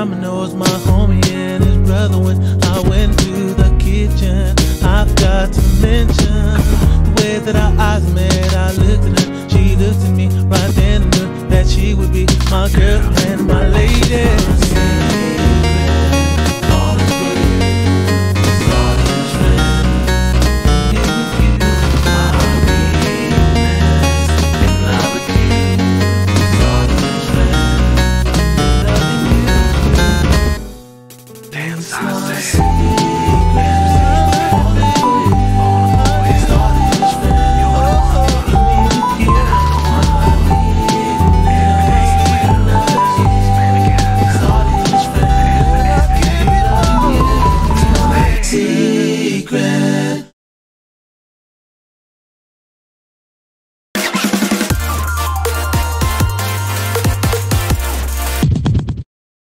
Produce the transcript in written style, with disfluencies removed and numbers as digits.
Domino's, my homie and his brother. When I went to the kitchen, I've got to mention the way that our eyes met. I looked at her, she looked at me right then and knew that she would be my girl.